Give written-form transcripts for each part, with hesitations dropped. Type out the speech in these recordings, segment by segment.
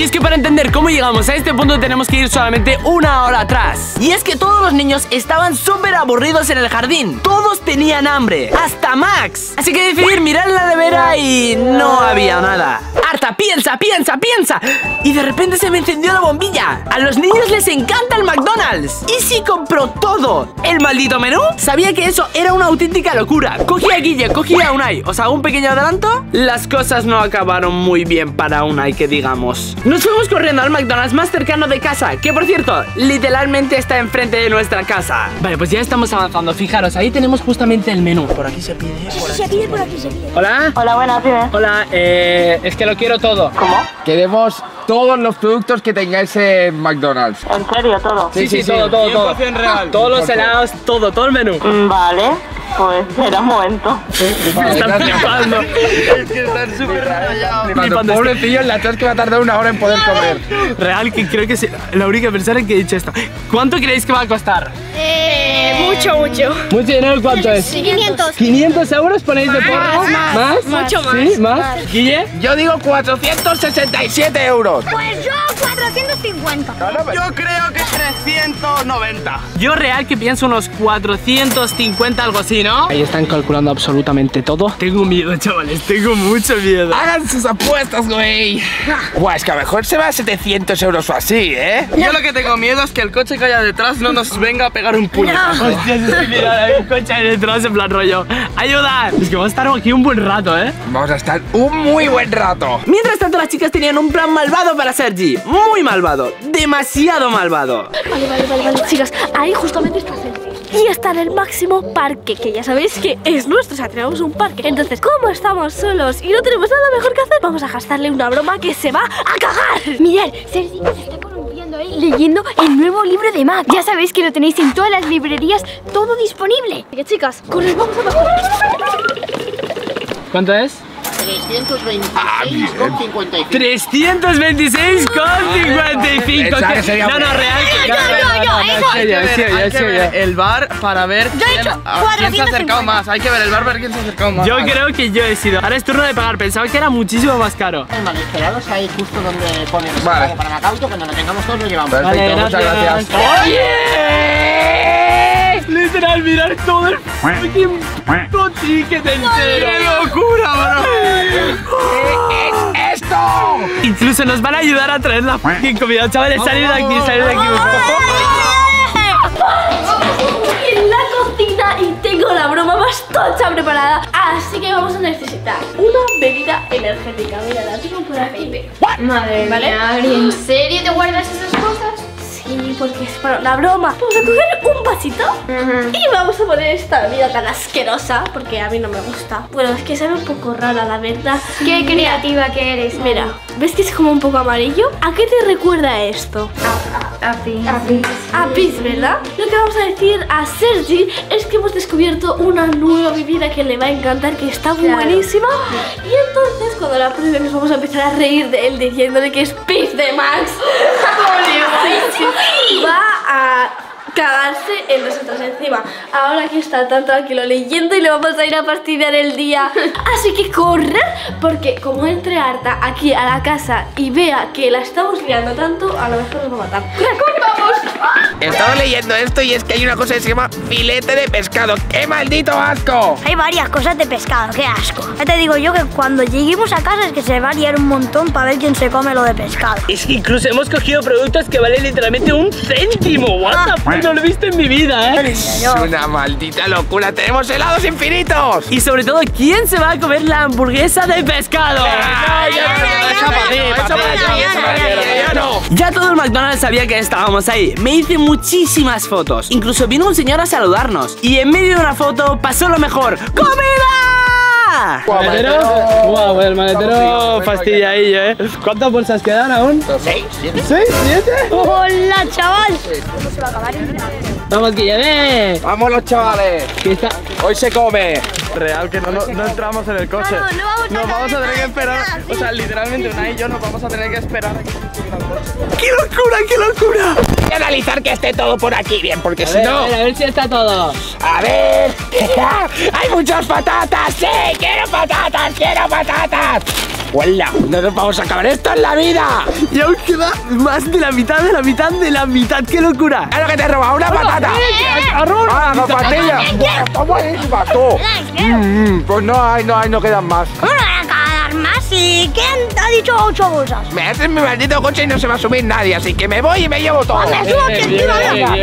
es que para entender cómo llegamos a este punto tenemos que ir solamente una hora atrás. Y es que todos los niños estaban súper aburridos en el jardín. Todos tenían hambre, hasta Max. Así que decidí mirar en la nevera y no había nada. Arta, piensa. Y de repente se me encendió la bombilla. A los niños les encanta el McDonald's. ¿Y si compró todo el maldito menú? Sabía que eso era una auténtica locura. Cogí a Guille, cogí a Unai. ¿Os hago un pequeño adelanto? Las cosas no acabaron muy bien para Unai, que digamos. Nos fuimos corriendo al McDonald's más cercano de casa, que por cierto, literalmente está enfrente de nuestra casa. Vale, pues ya estamos avanzando. Fijaros, ahí tenemos justamente el menú. Por aquí se pide. Se pide por aquí, se pide. Hola. Hola, buenas, dime. Hola, es que lo quiero todo. ¿Cómo? Queremos todos los productos que tengáis en McDonald's. ¿En serio, todo? Sí, todo. 100% real. Todos los helados, todo el menú. Vale, pues espera un momento. Están flipando. Es que están súper rayados. Pobrecillos, la tos que va a tardar una hora en poder comer. Real, que creo que es la única persona que ha dicho esto. ¿Cuánto creéis que va a costar? Mucho. ¿Mucho dinero? ¿Cuánto es? 500. ¿500 euros ponéis de porro? ¿Más? Mucho más. ¿Sí? ¿Más? ¿Guille? Yo digo 467 euros. Pues yo 450. Yo creo que 390. Yo real que pienso unos 450, algo así, ¿no? Ahí están calculando absolutamente todo. Tengo miedo, chavales, tengo mucho miedo. Hagan sus apuestas, güey. Buah, es que a lo mejor se va a 700 euros o así, ¿eh? Yo lo que tengo miedo es que el coche que haya detrás no nos venga a pegar un puñetazo. Hostia, es que mirad, hay un coche ahí detrás en plan rollo. ¡Ayuda! Es que vamos a estar aquí un buen rato, ¿eh? Vamos a estar un muy buen rato. Mientras tanto, las chicas tenían un plan malvado para Sergi. Muy malvado, demasiado malvado. Vale, chicas, ahí justamente está Sergi. Y está en el máximo parque, que ya sabéis que es nuestro, o sea, tenemos un parque. Entonces, como estamos solos y no tenemos nada mejor que hacer, vamos a gastarle una broma que se va a cagar. Mirad, Sergi se está columpiando ahí leyendo el nuevo libro de Mac. Ya sabéis que lo tenéis en todas las librerías, todo disponible. Así que, chicas, corred, vamos a mejorar. ¿Cuánto es? 326,55. 326,55. Esa sería No, real. Hay que ver el bar para ver quién se ha acercado más. Hay que ver el bar para ver quién se ha acercado más. Yo creo que yo he sido. Ahora es turno de pagar. Pensaba que era muchísimo más caro. Vale, esperados ahí justo donde pone Vale. para Macauto, cuando lo tengamos todos lo llevamos. Perfecto, muchas gracias. ¡Oye! Literal, mirar todo el fucking puto ticket entero. ¡Qué locura, bro! ¿Qué es esto? Incluso nos van a ayudar a traer la fucking comida. Chavales, salir de aquí, En la cocina y tengo la broma más tocha preparada. Así que vamos a necesitar una bebida energética. Mira, la tengo por aquí. Madre mía, ¿en serio te guardas esas cosas? Sí, porque es para la broma. Vamos a coger un vasito y vamos a poner esta bebida tan asquerosa, porque a mí no me gusta. Bueno, es que sabe un poco rara, la verdad. Qué creativa que eres. Mira, ¿ves que es como un poco amarillo? ¿A qué te recuerda esto? A pis, A pis, ¿verdad? Lo que vamos a decir a Sergi es que hemos descubierto una nueva bebida que le va a encantar, que está buenísima. Y entonces cuando la pruebe nos vamos a empezar a reír de él diciéndole que es pis de Max. Va a cagarse en nosotros encima. Ahora que está tan tranquilo leyendo y le vamos a ir a fastidiar el día. Así que correr, porque como entre Arta aquí a la casa y vea que la estamos liando tanto, a lo mejor nos va a matar. ¡Corre, vamos! Estaba leyendo esto y es que hay una cosa que se llama filete de pescado. ¡Qué maldito asco! Hay varias cosas de pescado, qué asco. Ya te digo yo que cuando lleguemos a casa es que se va a liar un montón para ver quién se come lo de pescado. Es que incluso hemos cogido productos que valen literalmente 1 céntimo. What the fuck, no lo he visto en mi vida, ¿eh? Es una maldita locura. ¡Tenemos helados infinitos! Y sobre todo, ¿quién se va a comer la hamburguesa de pescado? Ya todo el McDonald's sabía que estábamos ahí. Me hice muchísimas fotos. Incluso vino un señor a saludarnos. Y en medio de una foto pasó lo mejor. ¡Comida! ¿Maletero? Wow, el maletero fastidiadillo, ¿eh? ¿Cuántas bolsas quedan aún? 6, 7. ¿6? ¿7? ¡Hola, chaval! Vamos, Guille, ve. ¡Vamos los chavales! ¿Qué está? Hoy se come. Real que no entramos en el coche. Nos vamos a tener que esperar. O sea, literalmente Unai y yo nos vamos a tener que esperar a que se suba al coche. ¡Qué locura, qué locura! Voy a analizar que esté todo por aquí bien, porque si no... A ver si está todo. A ver... ¡Hay muchas patatas! ¡Sí! ¡Quiero patatas! ¡Quiero patatas! ¡Huela! ¡No nos vamos a acabar esto en la vida! Y aún queda más de la mitad, de la mitad, de la mitad. ¡Qué locura! ¡Es lo que te he robado! ¡Una patata! ¡Ah, la patilla! ¡Está buenísima, tú! Pues no quedan más. Más y ¿quién te ha dicho 8 bolsas? Me haces mi maldito coche y no se va a subir nadie, así que me voy y me llevo todo. Me subo aquí encima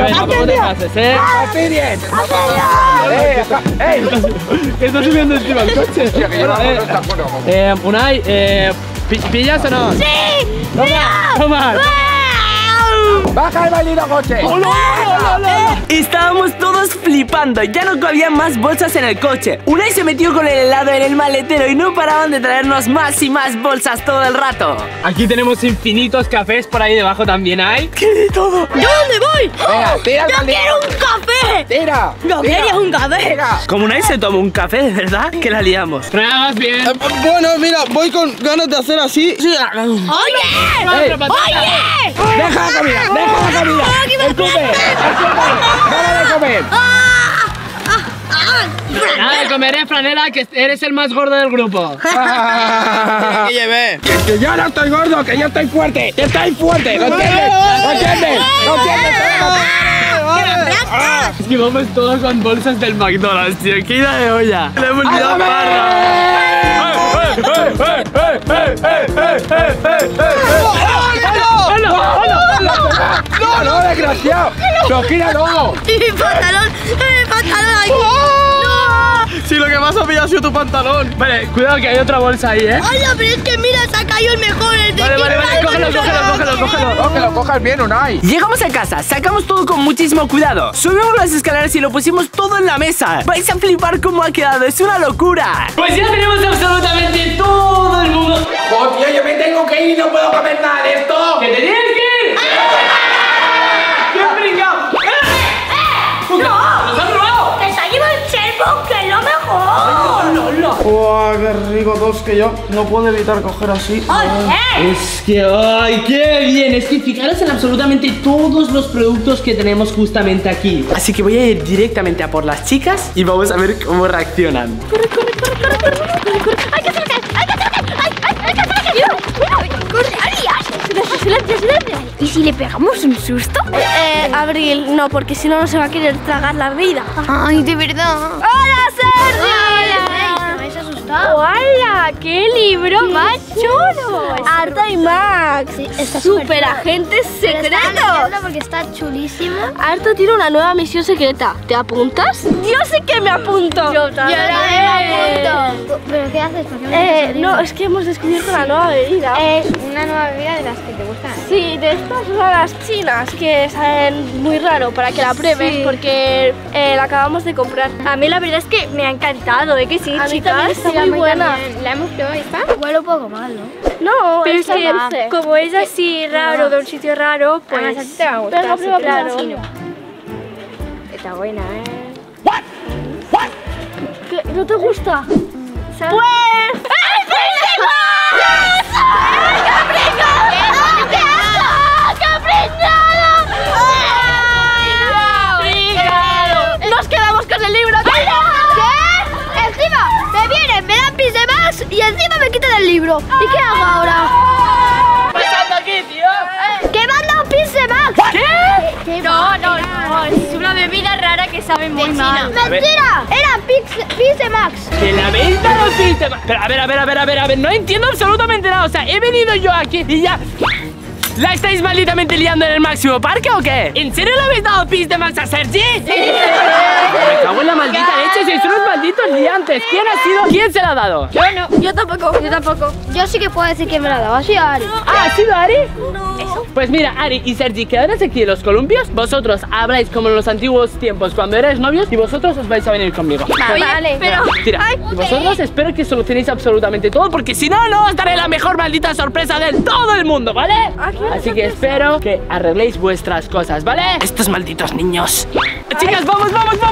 ¿Qué estás subiendo encima del coche? Unai, ¿pillas o no? ¡Sí! Toma. ¡Baja el maldito coche! Estábamos todos flipando, ya no cabían más bolsas en el coche. Unai se metió con el helado en el maletero y no paraban de traernos más y más bolsas todo el rato. Aquí tenemos infinitos cafés, por ahí debajo también hay. ¿Qué de todo? ¿Yo dónde voy? Venga, tira el ¡Yo maldito. quiero un café! ¡Tira! ¡Yo quiero un café! Como Unai se tomó un café, ¿de verdad? Que la liamos. Pero nada más bien. Bueno, mira, voy con ganas de hacer así. Sí. ¡Oye! ¡Oye! ¡Deja la comida! ¡Deja la comida! ¡Escupe! ¡Dale de comer! Nada de comer, Franela, que eres el más gordo del grupo. ¿Qué llevé? ¡Que yo no estoy gordo! ¡Que yo estoy fuerte! ¡Que estoy fuerte! ¿Lo entiendes? ¿Lo entiendes? ¿Lo entiendes? Es que vamos todos con bolsas del McDonald's, tío. ¡Qué idea de olla! ¡Le hemos liado ¡A ¡No, no, desgraciado! ¡No, gíralo! ¡Y mi pantalón! ¡Mi pantalón aquí! Sí, lo que más ha pillado ha sido tu pantalón. Vale, cuidado que hay otra bolsa ahí, ¿eh? ¡Oye, pero es que mira, se ha caído el mejor! El de Vale, cógelo. No, que lo cojas bien, Unai. Llegamos a casa, sacamos todo con muchísimo cuidado. Subimos las escaleras y lo pusimos todo en la mesa. Vais a flipar cómo ha quedado, es una locura. Pues ya tenemos absolutamente todo el mundo. ¡Joder, yo me tengo que ir y no puedo comer nada de esto! ¡Que te tienes que ir! ¡Qué pringao! ¡No! ¡Nos han robado! ¡Que se ha llevado el servo, que es lo mejor! ¡Uah, qué rico! Dos que yo no puedo evitar coger así. ¡Oye! Es que, ¡ay, qué bien! Es que fijaros en absolutamente todos los productos que tenemos justamente aquí. Así que voy a ir directamente a por las chicas y vamos a ver cómo reaccionan. ¡Corre! ¡Hay que hacer ¡Hay que hacer ¡Corre! ¡Silencio! ¿Y si le pegamos un susto? Abril, no, porque si no, no se va a querer tragar la vida. Ay, de verdad. ¡Hola, Sergi! Hola. ¿Me habéis asustado? ¡Hola! ¡Qué libro más chulo! Arta y Max. Sí, está super agentes secretos. Porque está chulísimo. Arta tiene una nueva misión secreta. ¿Te apuntas? Yo sí que me apunto. Yo también me apunto. ¿Pero qué haces? ¿Por qué me dices No, es que hemos descubierto una nueva bebida. Es una nueva bebida de las que te gustan. Sí, de estas raras chinas que saben muy raro para que la pruebes porque la acabamos de comprar. A mí la verdad es que me ha encantado, ¿de que sí, A mí chicas? también está muy buena. La hemos probado y está igual un poco mal, ¿no? No, Pero es que dulce. como es así raro, de un sitio raro, pues a ti te va a gustar. Venga, prueba, claro. prueba. Está buena, ¿eh? ¿Qué? ¿No te gusta? Pues... ¡Nos quedamos con el libro! ¿Qué? Encima me vienen, me dan pis de Max y encima me quitan el libro. ¿Y qué hago ahora? ¿Qué está pasando aquí, tío? ¡Que me han dado pis de Max! ¿Qué? No, es una bebida rara que sabe muy mal. ¡Mentira! Eran pis de Max. Que la habéis dado sistema. Pero a ver, no entiendo absolutamente nada. O sea, he venido yo aquí y ya. ¿La estáis malditamente liando en el Máximo Parque o qué? ¿En serio le habéis dado pis de Max a Sergi? Sí. Me cago en la maldita leche, sois unos malditos liantes. ¿Quién ha sido? ¿Quién se la ha dado? Yo no. Yo tampoco. Yo sí que puedo decir que me la ha dado. Ha sido Ari. Ah, ¿ha sido Ari? No. Pues mira, Ari y Sergi, quedaros aquí en los columpios. Vosotros habláis como en los antiguos tiempos cuando erais novios y vosotros os vais a venir conmigo. Vale, pero... Tira, y vosotros espero que solucionéis absolutamente todo, porque si no, no os daré la mejor maldita sorpresa de todo el mundo, ¿vale? Así que espero que arregléis vuestras cosas, ¿vale? Estos malditos niños. Chicas, vamos,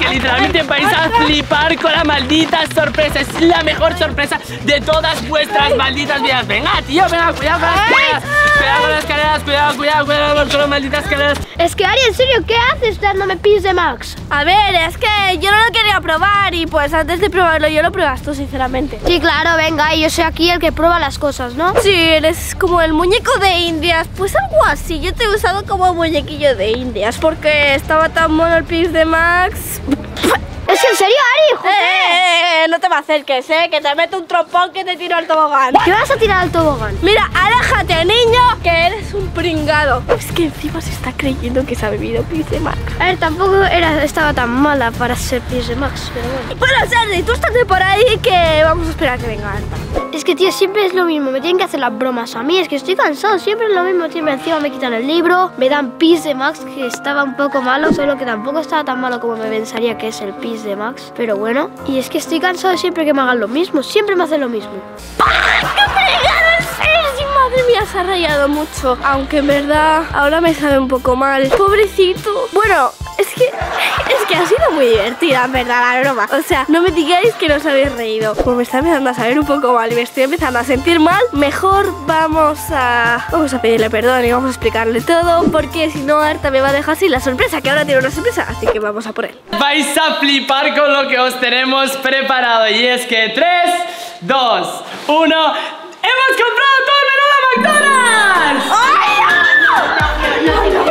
que literalmente vais a flipar con la maldita sorpresa. Es la mejor sorpresa de todas vuestras malditas vidas. Venga, tío, venga, cuidado con las escaleras. Cuidado con las escaleras, cuidado con las malditas escaleras. Es que, Ari, en serio, ¿qué haces dándome Pis de Max? A ver, es que yo no lo quería probar y pues antes de probarlo yo lo pruebas tú, sinceramente. Sí, claro, venga, y yo soy aquí el que prueba las cosas, ¿no? Sí, eres como el muñeco de Indias, pues algo así. Yo te he usado como muñequillo de Indias porque estaba tan mono el Pis de Max. ¿Es en serio, Ari? ¡Joder! No te me acerques, que te meto un trompón que te tiro al tobogán. ¿Qué vas a tirar al tobogán? Mira, aléjate, niño, que eres un pringado. Es que encima se está creyendo que se ha bebido Pis de Max. A ver, tampoco estaba tan mala para ser Pis de Max, pero bueno. Bueno, Sergi, tú estate por ahí que vamos a esperar a que venga Arta. Es que, tío, siempre es lo mismo. Me tienen que hacer las bromas a mí. Es que estoy cansado. Siempre es lo mismo. Siempre encima me quitan el libro. Me dan Pis de Max, que estaba un poco malo. Solo que tampoco estaba tan malo como me pensaría que es el Pis de Max. Pero bueno. Y es que estoy cansado siempre que me hagan lo mismo. Siempre me hacen lo mismo. ¡Qué fregado, Sergi! Madre mía, se ha rayado mucho. Aunque en verdad ahora me sabe un poco mal. Pobrecito. Bueno, es que ha sido muy divertida, en verdad, la broma. O sea, no me digáis que no os habéis reído. Pues me está empezando a saber un poco mal y me estoy empezando a sentir mal. Mejor vamos a pedirle perdón y vamos a explicarle todo, porque si no, Arta me va a dejar sin la sorpresa, que ahora tiene una sorpresa, así que vamos a por él. Vais a flipar con lo que os tenemos preparado. Y es que 3, 2, 1... ¡hemos comprado todo el menú de McDonald's! ¡Ay, no!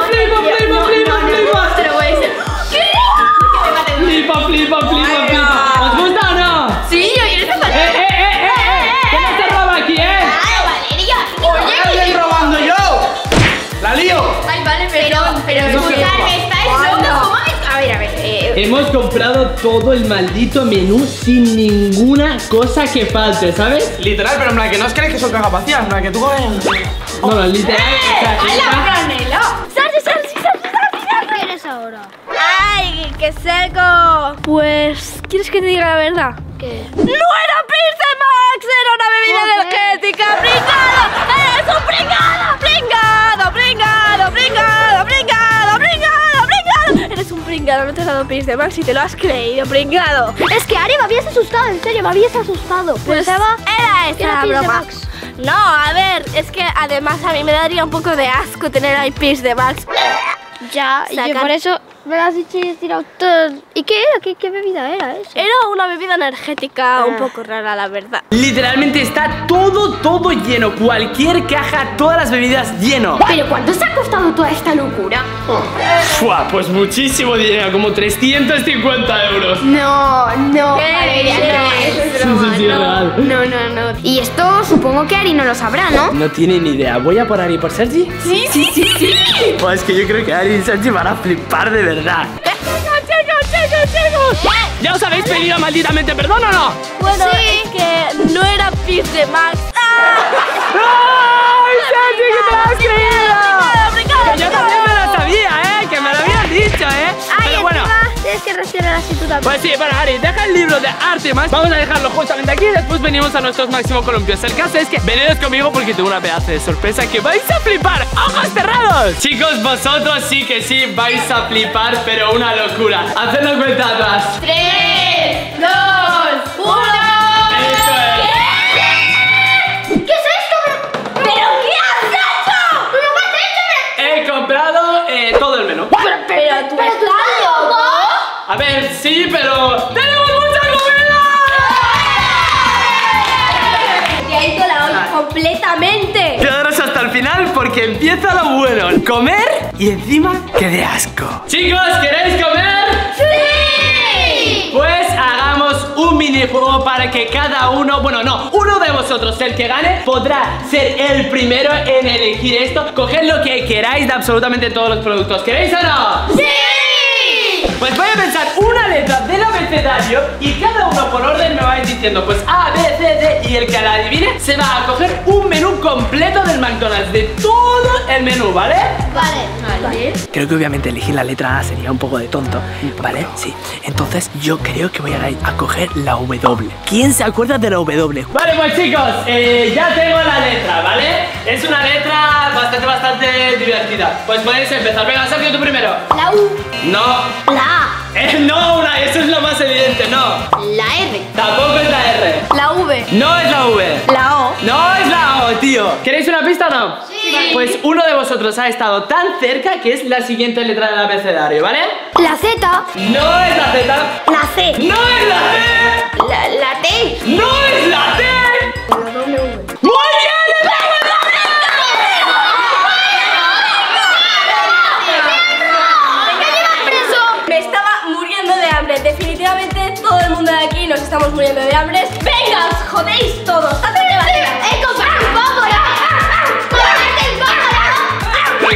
Flipa. ¿Os gusta o no? Sí, yo quiero esta parte. ¿Qué no te roba aquí, Valeria. ¿Qué estoy robando yo? ¡La lío! Ay, vale, pero escuchadme, estáis locos. ¿Cómo es? A ver. Hemos comprado todo el maldito menú sin ninguna cosa que falte, ¿sabes? Literal, pero en plan que no os creéis que son cajas vacías, en plan que tú coges. No, literal. ¡Ay, la granela! ¡Sarsi! ¿Qué quieres ahora? ¡Ay, qué seco! Pues, ¿quieres que te diga la verdad? ¿Qué? ¡No era Pis de Max! ¡Era una bebida energética! ¡Pringado! ¡Eres un pringado! Eres un pringado, no te has dado Pis de Max y te lo has creído, pringado. Es que, Ari, me habías asustado, en serio, me habías asustado. Pues Pensaba era esa que era la Pis de broma. Max. No, a ver, es que además a mí me daría un poco de asco tener ahí Pis de Max. Ya, y yo Sacar- por eso me lo has dicho y he tirado todo. ¿Y qué era? ¿Qué bebida era eso? Era una bebida energética un poco rara, la verdad. Literalmente está todo lleno. Cualquier caja, todas las bebidas lleno. ¿Pero cuánto se ha costado toda esta locura? Fua, pues muchísimo dinero, como 350 euros. No, Valeria, no, eso es broma, Sí, es real. No. Y esto supongo que Ari no lo sabrá, ¿no? No tiene ni idea. ¿Voy a por Ari y por Sergi? Sí. Pues es que yo creo que Ari y Sergi van a flipar de verdad. ¡Chicos! ¿Ya os habéis pedido malditamente perdón o no? Bueno, es que no era Pis de Max. ¡Ay, Sergi, que te lo has creído! Que yo también me lo sabía, que me lo habían dicho, Pero bueno. Tienes que reaccionar así tú también. Pues sí, bueno, Ari, deja el libro de Artemas. Vamos a dejarlo justamente aquí y después venimos a nuestros máximo columpios. El caso es que venid conmigo porque tengo una pedazo de sorpresa que vais a flipar. ¡Ojos cerrados! Chicos, vosotros sí que sí vais a flipar, pero una locura. Hacedlo cuenta atrás. 3, 2, 1. Eso es. ¿Qué es esto? ¿Pero qué has hecho? ¿Pero qué has hecho? He comprado todo el menú. Pero tú estás loco. A ver, sí, pero ¡tenemos mucha comida! Te ha ido la olla completamente. Quedaros hasta el final porque empieza lo bueno. Comer y encima que de asco. Chicos, ¿queréis comer? ¡Sí! Pues hagamos un minijuego para que cada uno, uno de vosotros, el que gane, podrá ser el primero en elegir esto. Coged lo que queráis de absolutamente todos los productos. ¿Queréis o no? ¡Sí! Pues voy a pensar una letra del abecedario y cada uno por orden me vais diciendo pues A, B, C, D, y el que la adivine se va a coger un menú completo del McDonald's, de todo el menú, ¿vale? Vale. Creo que obviamente elegir la letra A sería un poco de tonto, ¿vale? Sí. Entonces yo creo que voy a coger la W. ¿Quién se acuerda de la W? Vale, pues chicos, ya tengo la letra, ¿vale? Es una letra bastante divertida. Pues podéis empezar. Venga, Sergio, tú primero. La U. No. La A. No, no? La R. Tampoco es la R. La V. No es la V. La O. No es la O, tío. ¿Queréis una pista o no? Sí. Pues uno de vosotros ha estado tan cerca que es la siguiente letra del abecedario, ¿vale? La Z. No es la Z. La C. No es la C. La T. No es la T. ¡Muy bien! ¡Es la Me estaba muriendo de hambre. Definitivamente todo el mundo de aquí nos estamos muriendo de hambre. ¡Venga, os jodéis todos! ¡Hacedme basura! ¡Cómete un poco, ¡cómete un poco,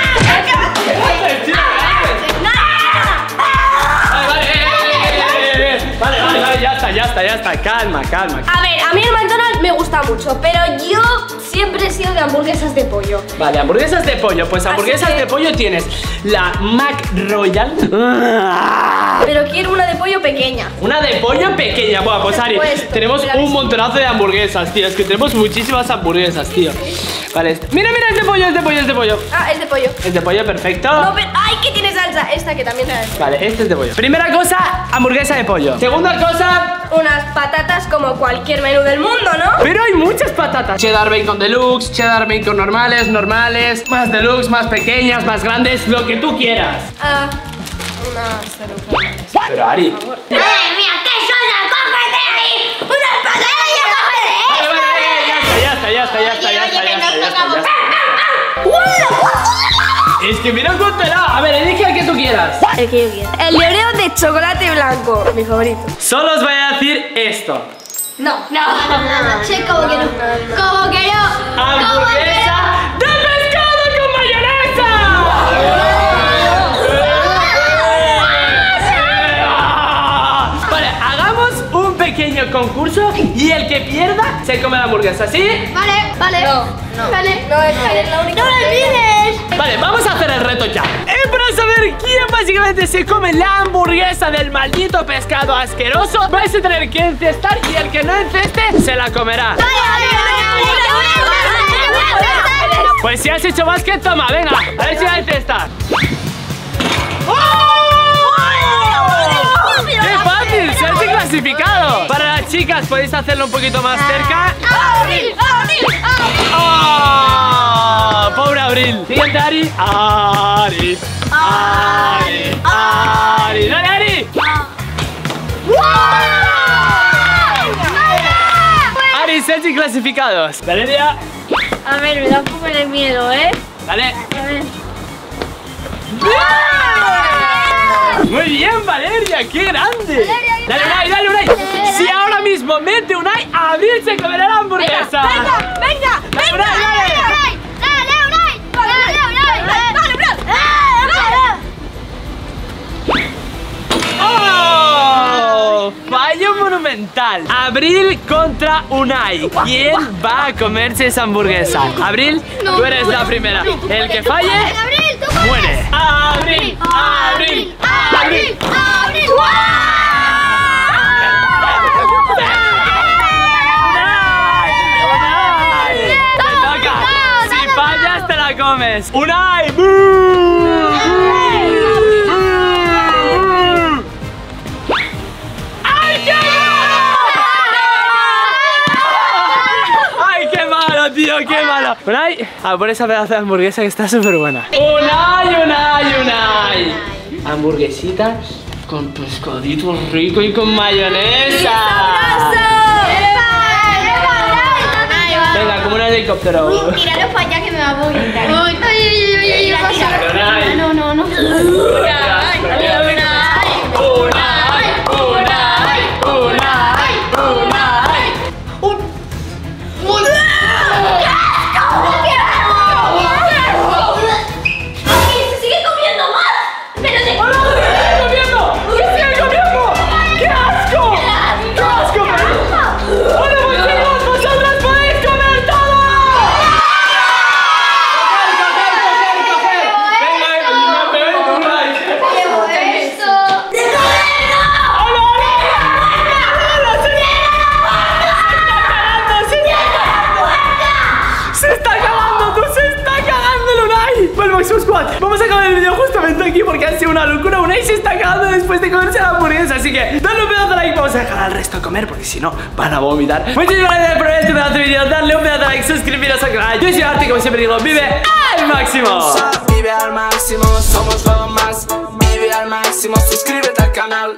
Vale, ya está, calma. A ver, a mí el McDonald's me gusta mucho, pero yo siempre he sido de hamburguesas de pollo. Vale, hamburguesas de pollo. Pues hamburguesas que- de pollo tienes la Mac Royal. Pero quiero una de pollo pequeña. Una de pollo pequeña. Bueno, pues Ari, supuesto, tenemos pero un montonazo de hamburguesas, tío. Es que tenemos muchísimas hamburguesas, tío. Vale, mira, es de pollo. Ah, es de pollo. Es de pollo, perfecto. No, pero... ¡Ay, que tiene salsa! Esta que también trae. Vale, este es de pollo. Primera cosa, hamburguesa de pollo. Segunda cosa, Unas patatas como cualquier menú del mundo, ¿no? pero hay muchas patatas. Cheddar bacon deluxe, cheddar bacon normales, más deluxe, más pequeñas, más grandes, lo que tú quieras. Ah, unas cerujas. Pero Ari, ¡Madre mía, qué sola! ¡Cómete ahí! ¡Unas patatas y cómete! ya está. Es que mira cuánto era. A ver, elige el que tú quieras. El que yo quiero. El de Oreo de chocolate blanco, mi favorito. Solo os voy a decir esto. No. Che, como que no. Como que no. ¡Hamburguesa de pescado con mayonesa! Vale, hagamos un pequeño concurso y el que pierda se come la hamburguesa, ¿sí? Vale. No. Vale. No, es que es la única. ¡No me olvides! Vale, vamos a hacer el reto ya. Para saber quién básicamente se come la hamburguesa del maldito pescado asqueroso, vais a tener que encestar y el que no enceste se la comerá. Pues si has hecho básquet, toma, venga, a ver si va a encestar. ¡Qué fácil! ¡Se ha clasificado! Para las chicas podéis hacerlo un poquito más cerca. ¡Oh! ¡Pobre Abril! Siguiente, Ari. Ari. ¡Dale, Ari! Ari, Sergi clasificados. Valeria. A ver, me da un poco de miedo, ¿eh? Dale. A ver. Muy bien, Valeria, qué grande. Dale, Unai. Si ahora mismo mete Unai, Abril se comerá la hamburguesa. Venga. ¡Oh! Fallo monumental. Abril contra Unai. ¿Quién va a comerse esa hamburguesa? Abril, tú eres la primera. El que falle, muere. Abril. Te toca. Si fallas, te la comes. Unai. ¡Ay, qué malo, tío! ¡Qué malo! Unai, a por esa pedazo de hamburguesa que está súper buena. Unai. Hamburguesitas con pescadito rico y con mayonesa. Venga, como un helicóptero. Tíralo para allá que me va a vomitar. Unai. No. Vamos a acabar el vídeo justamente aquí porque ha sido una locura. Unai se está cagando después de comerse la hamburguesa. Así que dale un pedazo de like, vamos a dejar al resto comer porque si no van a vomitar. Muchísimas gracias por ver este pedazo de vídeo. Darle un pedazo de like, suscribiros al canal. Yo soy Arti, como siempre digo, vive al máximo. Vive al máximo, somos lo más. Vive al máximo, suscríbete al canal.